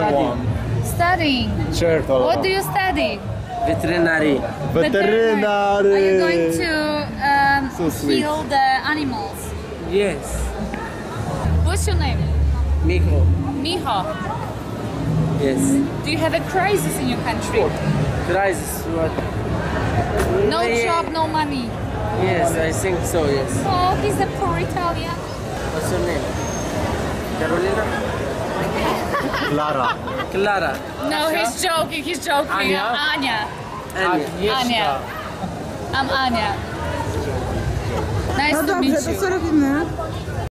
Studying. What do you study? Veterinary. Veterinary. Are you going to heal the animals? Yes. What's your name? Mijo. Mijo. Yes. Do you have a crisis in your country? Crisis. What? No job, no money. Yes, I think so. Yes. Oh, he's a poor Italian. What's your name? Carolina. Klara. Klara. No, he's joking. He's joking. Ania? I'm Anya. Ania. Ania. I'm Ania. Nice No to dobrze, meet to you. co robimy?